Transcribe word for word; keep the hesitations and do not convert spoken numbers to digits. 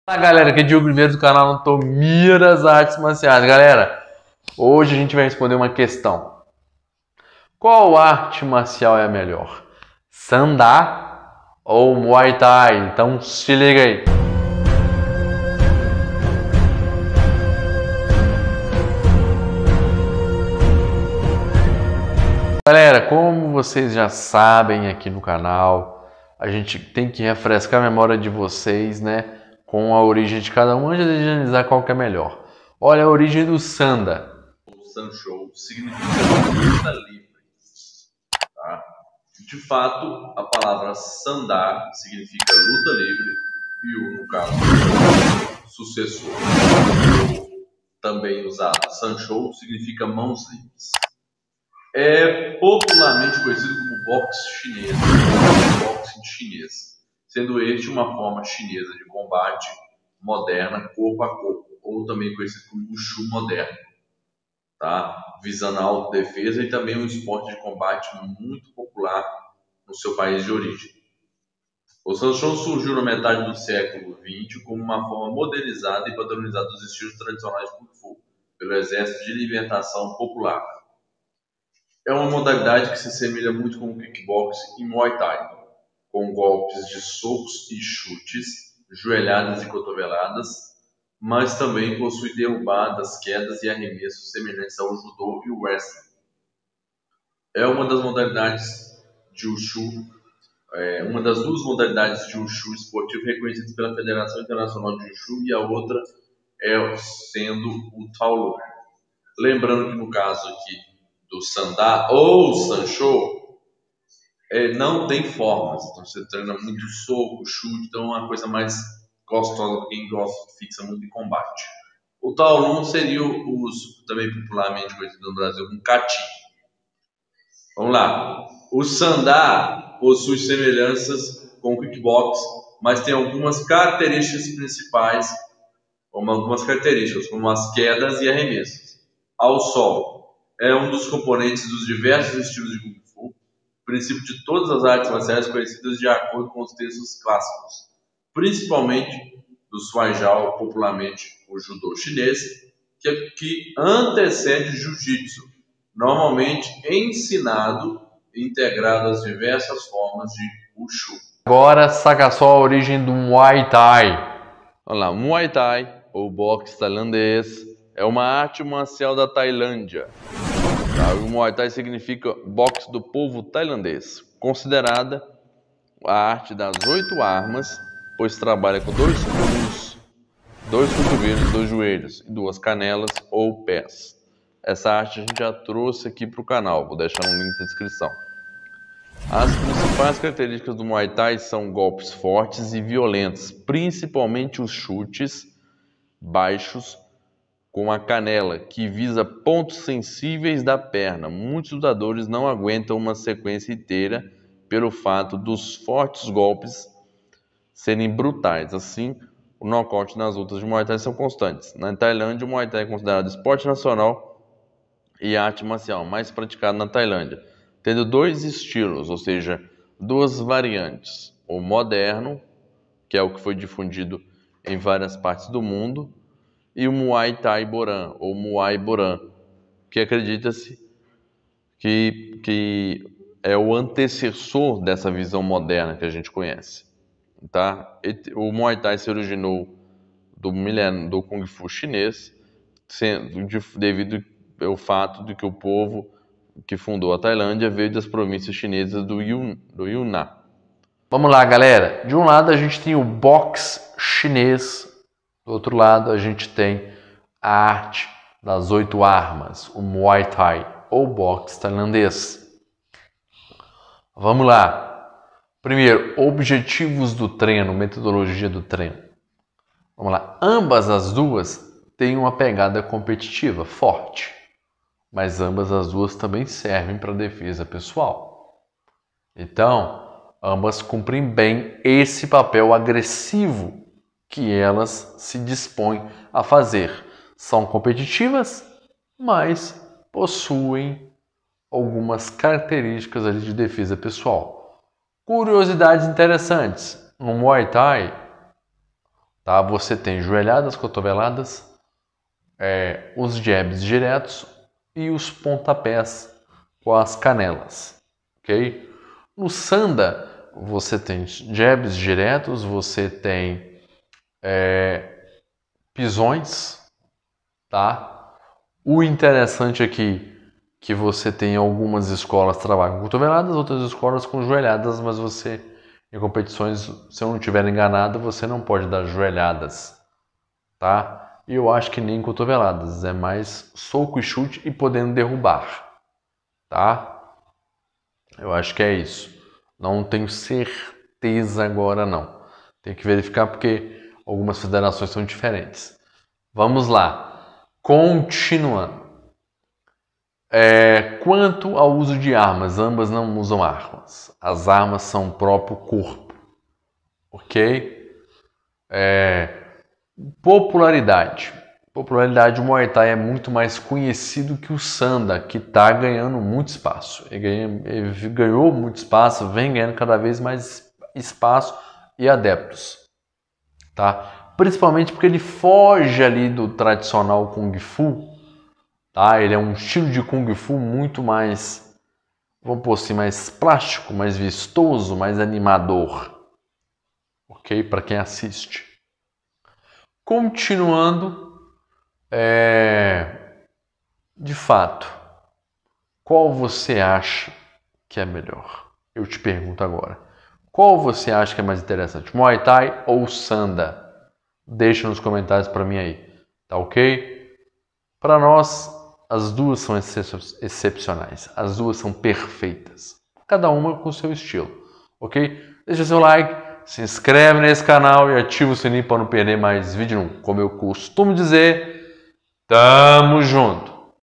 Fala galera, aqui é Diogo Oliveira do canal Anatomia das Artes Marciais. Galera, hoje a gente vai responder uma questão. Qual arte marcial é a melhor? Sandá ou Muay Thai? Então se liga aí. Galera, como vocês já sabem aqui no canal, a gente tem que refrescar a memória de vocês, né? Com a origem de cada um, antes de analisar qual que é melhor. Olha a origem do Sanda. O Sanshou significa luta livre. Tá? De fato, a palavra Sandá significa luta livre e o, no caso, sucessor, também usado Sanshou, significa mãos livres. É popularmente conhecido como boxe chinês, boxe chinês, sendo este uma forma chinesa de combate moderna, corpo a corpo, ou também conhecido como Wushu moderno, tá? Visando a autodefesa e também um esporte de combate muito popular no seu país de origem. O Sanshou surgiu na metade do século vinte como uma forma modernizada e padronizada dos estilos tradicionais de Kung Fu, pelo Exército de Libertação Popular. É uma modalidade que se assemelha muito com o kickboxing e Muay Thai, com golpes de socos e chutes, joelhadas e cotoveladas, mas também possui derrubadas, quedas e arremessos semelhantes ao judô e o wrestling. É uma das modalidades de Wushu, é uma das duas modalidades de Wushu esportivo reconhecidas pela Federação Internacional de Wushu, e a outra é sendo o Taolong. Lembrando que no caso aqui do Sandá ou Sanshou, é, não tem formas, então você treina muito soco, chute, então é uma coisa mais gostosa para quem gosta, fixa muito em combate. O Taolong seria o uso, também popularmente conhecido no Brasil como Kati. Vamos lá. O Sandá possui semelhanças com o kickbox, mas tem algumas características principais, como algumas características, como as quedas e arremessos ao solo. É um dos componentes dos diversos estilos de Kung Fu, princípio de todas as artes marciais conhecidas de acordo com os textos clássicos, principalmente do Suaijiao, popularmente o judô chinês, que, que antecede o jiu-jitsu, normalmente ensinado e integrado às diversas formas de Wushu. Agora saca só a origem do Muay Thai. Olha lá, Muay Thai, ou boxe tailandês, é uma arte marcial da Tailândia. Tá? O Muay Thai significa boxe do povo tailandês, considerada a arte das oito armas, pois trabalha com dois punhos, dois cotovelos, dois joelhos e duas canelas ou pés. Essa arte a gente já trouxe aqui para o canal, vou deixar um link na descrição. As principais características do Muay Thai são golpes fortes e violentos, principalmente os chutes baixos com a canela, que visa pontos sensíveis da perna. Muitos lutadores não aguentam uma sequência inteira pelo fato dos fortes golpes serem brutais. Assim, o nocaute nas lutas de Muay Thai são constantes. Na Tailândia, o Muay Thai é considerado esporte nacional e arte marcial mais praticado na Tailândia, tendo dois estilos, ou seja, duas variantes. O moderno, que é o que foi difundido em várias partes do mundo, e o Muay Thai Boran, ou Muay Boran, que acredita-se que, que é o antecessor dessa visão moderna que a gente conhece. Tá? O Muay Thai se originou do milênio do Kung Fu chinês, sendo, de, devido ao fato de que o povo que fundou a Tailândia veio das províncias chinesas do, Yun, do Yunnan. Vamos lá, galera. De um lado a gente tem o boxe chinês, do outro lado a gente tem a arte das oito armas, o Muay Thai ou boxe tailandês. Vamos lá. Primeiro, objetivos do treino, metodologia do treino. Vamos lá. Ambas as duas têm uma pegada competitiva forte, mas ambas as duas também servem para defesa pessoal. Então, ambas cumprem bem esse papel agressivo que elas se dispõem a fazer. São competitivas, mas possuem algumas características ali de defesa pessoal. Curiosidades interessantes. No Muay Thai, Tá? Você tem joelhadas, cotoveladas, é, os jabs diretos e os pontapés com as canelas, ok? No Sanda, você tem jabs diretos, você tem é, pisões, tá? O interessante aqui é que você tem algumas escolas que trabalham com cotoveladas, outras escolas com joelhadas, mas você, em competições, se eu não estiver enganado, você não pode dar joelhadas, tá? E eu acho que nem cotoveladas, é mais soco e chute e podendo derrubar, tá? Eu acho que é isso. Não tenho certeza agora não. Tenho que verificar porque algumas federações são diferentes. Vamos lá. Continuando. É, quanto ao uso de armas, ambas não usam armas. As armas são o próprio corpo. Ok? É, popularidade. Popularidade, o Muay Thai é muito mais conhecido que o Sanda, que está ganhando muito espaço. Ele, ganha, ele ganhou muito espaço, vem ganhando cada vez mais espaço e adeptos. Tá? Principalmente porque ele foge ali do tradicional Kung Fu. Tá? Ele é um estilo de Kung Fu muito mais, vamos pôr assim, mais plástico, mais vistoso, mais animador. Ok? Para quem assiste. Continuando, é... de fato, qual você acha que é melhor? Eu te pergunto agora. Qual você acha que é mais interessante? Muay Thai ou Sanda? Deixa nos comentários para mim aí. Tá ok? Para nós, as duas são excepcionais. As duas são perfeitas. Cada uma com o seu estilo. Ok? Deixa seu like, se inscreve nesse canal e ativa o sininho para não perder mais vídeo nenhum. Como eu costumo dizer, tamo junto!